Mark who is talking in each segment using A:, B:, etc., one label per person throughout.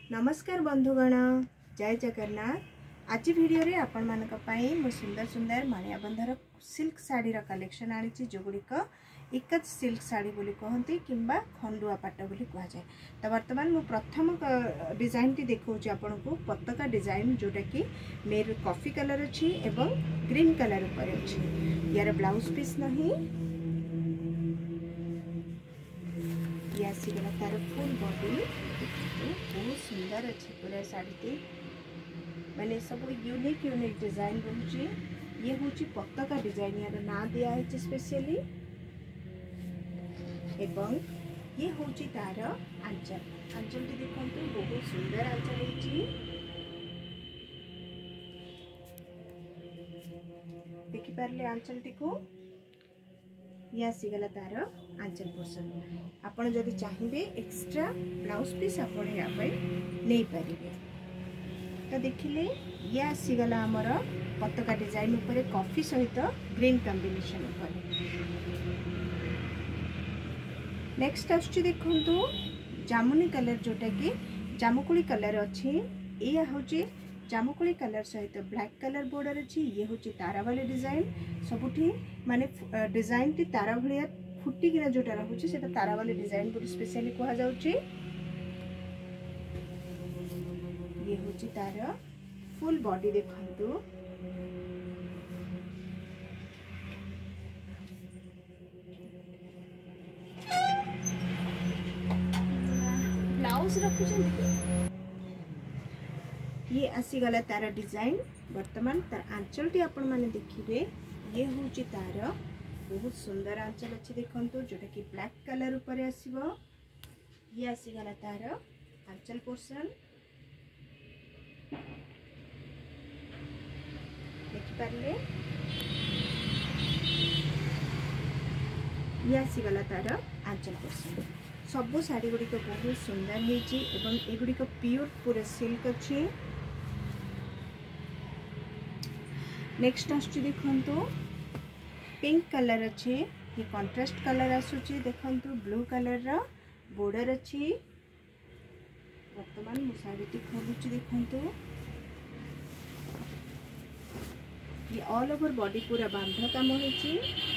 A: नमस्कार बंधुगण, जय जगन्नाथ। आज वीडियो रे आपण मानक पई मो सुंदर सुंदर माणिया बंधर सिल्क साड़ी रा कलेक्शन आनी जो गुड़िक एकच सिल्क साड़ी बोली कहती किंबा खंडुआ पाट बोली कह जाए। तो वर्तमान मु प्रथम डिजाइन टी देखौची आपन को पताका डिजाइन जोटा कि मेर कॉफी कलर अछि एवं ग्रीन कलर ऊपर अछि। यार ब्लाउज पीस नहीं, या सिगला तार फुल बॉडी बहुत सुंदर अच्छे पूरा साड़ी मैंने सब यूनिक यूनिक डिजाइन रोचे। ये हूँ पताका डिजाइन यार ना दिया है स्पेशली, एवं ये हूँ तार आंचल। आंचल टी देखते बहुत सुंदर आंचल है। देखिपारे आंचल टी को ये आसीगला तार आंचल पोर्शन। आपड़ जदि चाहिए एक्स्ट्रा ब्लाउज पीस आपड़ नहीं पारे। तो देखिले ये आसीगला आमर पताका डिजाइन उपरे कॉफी सहित ग्रीन कॉम्बिनेशन उपर। नेक्स्ट आछी देखंतु जामुनी कलर जोटा कि जामुकुली कलर अच्छी। ये हूँ जामुकुली कलर सहित ब्लैक कलर बॉर्डर अच्छी। ये हूँ तारा वाली डिजाइन सबुठी माने डिजाइन टी तारा भाया फुटिकिना जोटा रहुची सेटा तारा वाली डिजाइन बोली स्पेशली कहा जाउची। ये हूँ तार फुल बॉडी देखंतु। ब्लाउज रखुଛନ୍ତି। ये आसीगला तार डिजाइन। वर्तमान तार आंचल टी आपण माने देखिबे। ये हूँ तार बहुत सुंदर आंचल अच्छे देखंतु जोटा कि ब्लैक कलर ऊपर आसीबो। ये आसीगला तार आंचल पोर्शन देखिपारे। ये आसीगला तार आंचल पोर्शन। सबु साड़ी गुड़िक बहुत सुंदर होती एवं एगुड़िक प्योर पूरा सिल्क अच्छे। नेक्स्ट आसुची देखंतु पिंक कलर अच्छे। ये कंट्रास्ट कलर आसुची देखंतु ब्लू कलर रा बॉर्डर अच्छी। वर्तमान मु साड़ी टी खोलुची देखंतु। ये ऑल ओवर बॉडी पूरा बांधा काम होची।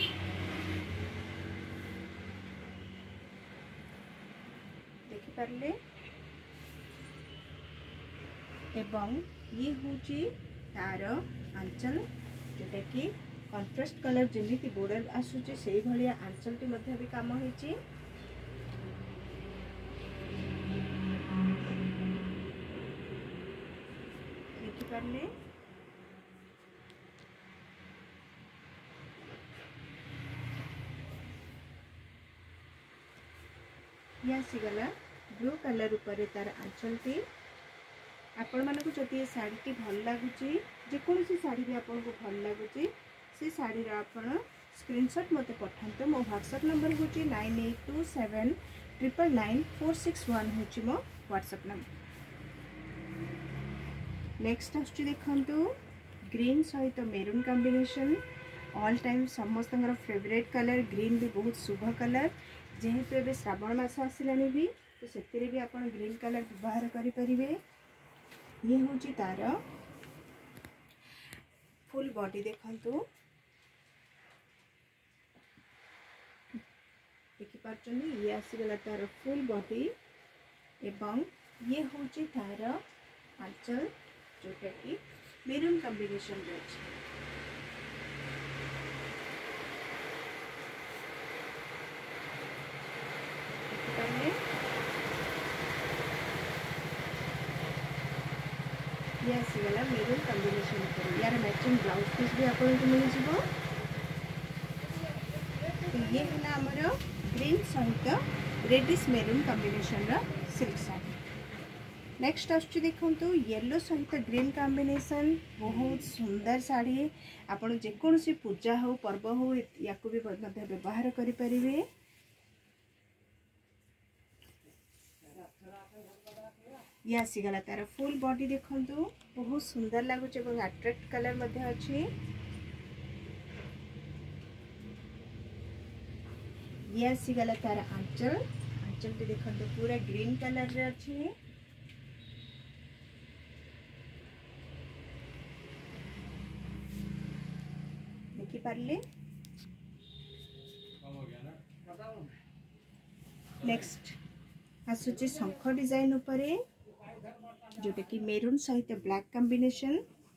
A: देखि पारले एवं ये हूँ तार आंचल जोटा कि कंट्रास्ट कलर जमी बॉर्डर आसूचे से भाया आंचल टी मध्य भी काम होची। देखिपारे ये आसीगला ब्लू कलर ऊपर तार आंचल टी। आपण मानक जदि ये साड़ी टी भल लगुच जेकोसी साड़ी भी आपको भल लगुच से साड़ी आपण स्क्रीनशॉट मते पठांतु। मो व्हाट्सएप नंबर हूँ 9827999461 हूँ मो व्हाट्सएप नंबर। नेक्स्ट आसुची देखंतु ग्रीन सहित मेरून कॉम्बिनेशन। ऑल टाइम समस्त फेवरेट कलर ग्रीन भी बहुत शुभ कलर। जेहेतु एबे श्रावण मास आसिलानी भी तो सेतिरे भी आपण ग्रीन कलर व्यवहार करि परिबे। ये हूँ तार फुल बॉडी देखंतु। देखिपारे ये आसीगला तार फुल बॉडी एवं ये हूँ तार आंचल जोटा कि मेरून कॉम्बिनेशन रही। ये आसीगला मेरून कॉम्बिनेशन पर यार मैचिंग ब्लाउज पीस भी आपको मिल जाव। तो ये है आमर ग्रीन सहित रेडिश मेरून कॉम्बिनेशन रा सिल्क साड़ी। नेक्स्ट आसुची देखंतु येलो सहित ग्रीन कॉम्बिनेशन बहुत सुंदर साड़ी। आपण जेकोसी पूजा हो पर्व हो या भी व्यवहार करि परिबे। ये आसीगला तार फुल बॉडी देखंतु बहुत सुंदर लगुच और अट्रैक्ट कलर मध्य अच्छी। ये आसीगला तार आंचल। आंचल टी देखंतु पूरा ग्रीन कलर रे अच्छी। पारे। नेक्स्ट आसुची शंख डिजाइन उपरे जोटा कि मेरून सहित ब्लैक कॉम्बिनेशन।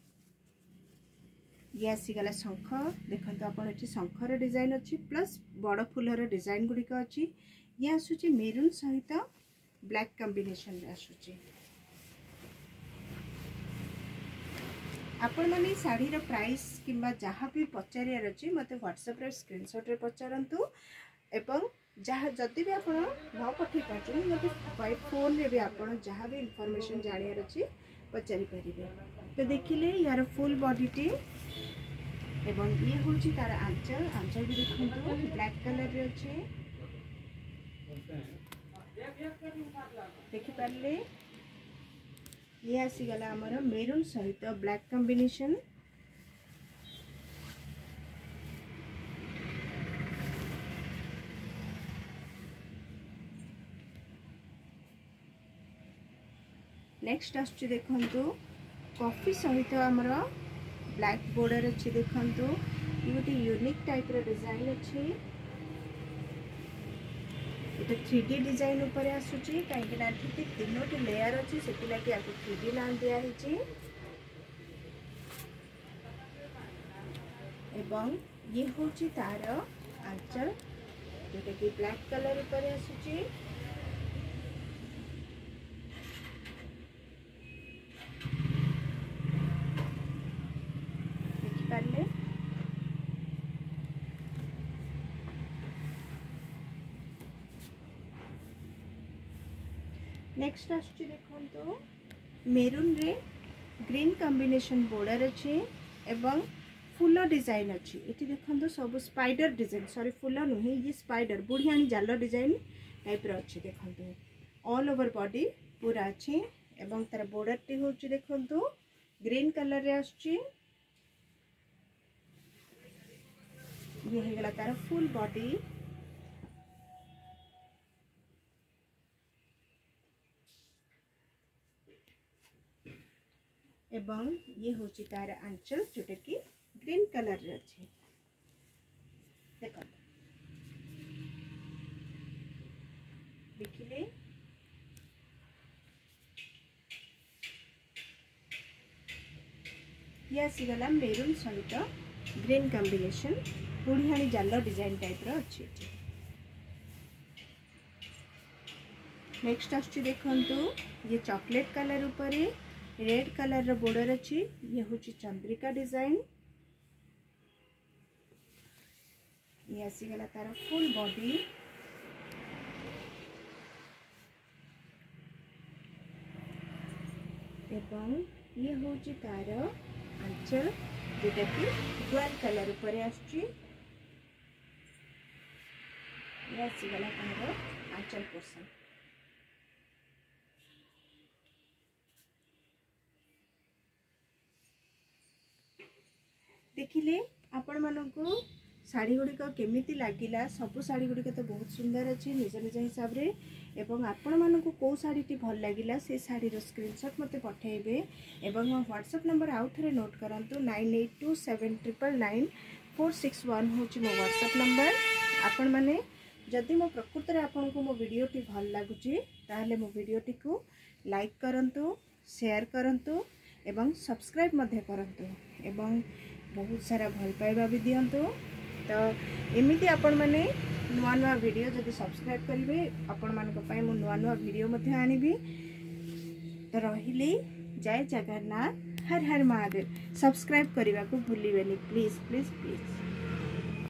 A: ये आसीगला शंख देखो आप शंखर डिजाइन अच्छी प्लस बड़ फुलर डिजाइन गुड़िक अच्छी। ये आसुची मेरून सहित ब्लैक कॉम्बिनेशन आसुची। आपण माने साड़ी रो प्राइस किंबा जहाँ भी पचारियार अच्छी मत व्हाट्सएप रे स्क्रीनशॉट रे पचारंतु एवं जहाँ जदि भी आप न पठे पार्टी मत फोन रे भी आप जहाँ भी इनफॉरमेशन जानियार अच्छी पचारि पारिबे। तो देखिले यार फुल बॉडी टी एवं ये हूँ तार आंचल भी देखो ब्लैक कलर रे अच्छे देखि पारे। ये आसीगला आमर मेरून सहित ब्लैक कॉम्बिनेशन। नेक्स्ट आसुची देखंतु कॉफी सहित आमर ब्लैक बॉर्डर अच्छी देखंतु ये गोटे यूनिक टाइप रो डिजाइन अच्छी। ये 3D डिजाइन ऊपर आसुची कहीं ना ठीक तीनोटी लेयर अच्छी से लगी आपको 3D नाम दिया है। एवं ये हूँ तार आंचल जोटा कि ब्लैक कलर ऊपर आसुची। देखिपारे नेक्स्ट आसुची देखो मेरून रे ग्रीन कॉम्बिनेशन बॉर्डर अच्छे एवं फूल डिजाइन अच्छी। ये देखो सब स्पाइडर डिजाइन सॉरी फूल नुहे ये स्पाइडर बुढ़ियाणी जाल डिजाइन टाइप रो अच्छी। देखो ऑल ओवर बॉडी पूरा अच्छी एवं तार बॉर्डर टी हूँ देखो ग्रीन कलर रे आसुची। ये हेगला तार फुल बॉडी एवं ये हूँ तार आंचल जोटा कि ग्रीन कलर रे अच्छे। देखो देखिले ये आसीगला मेरून सहित ग्रीन कॉम्बिनेशन बुढ़ियाणी जाल डिजाइन टाइप रो अच्छी। नेक्स्ट आसुची देखंतु ये चॉकलेट कलर ऊपर रेड कलर रो बॉर्डर अच्छी। ये हूँ चंद्रिका डिजाइन। ये आसीगला तार फुल बॉडी एवं ये हूँ तार आंचल जोटा कि ग्रीन कलर ऊपर आसुची। ये आसीगला तार आंचल पोर्शन। देखिले आपण मानकु साड़ी गुड़िक केमिति लागिला सबु साड़ी गुड़िक तो बहुत सुंदर अच्छी निज निज हिसाब रे एवं आपण मानकु को साड़ी टी भल लागिला से साड़ी रो स्क्रीनशॉट मते पठेबे एवं मो व्हाट्सएप नंबर आउ थरे नोट करंतु 9827999461 होची मो व्हाट्सएप नंबर। आपण माने जदि मो प्रकृत रे आपण को मो वीडियो टी भल लागुची ताहले मो वीडियो टी को लाइक करंतु शेयर करंतु एवं सब्सक्राइब मध्य करंतु एवं बहुत सारा भल पाइबा भी दियंतु। तो एमिति आपण माने नुआ नुआ वीडियो जदि सब्सक्राइब करिवे आपण मानक पय मु नुआ नुआ वीडियो मध्ये आनिबी। तो रहिले जय जगन्नाथ हर हर महादेव। सब्सक्राइब करने को भूलिबेनी प्लीज प्लीज प्लीज।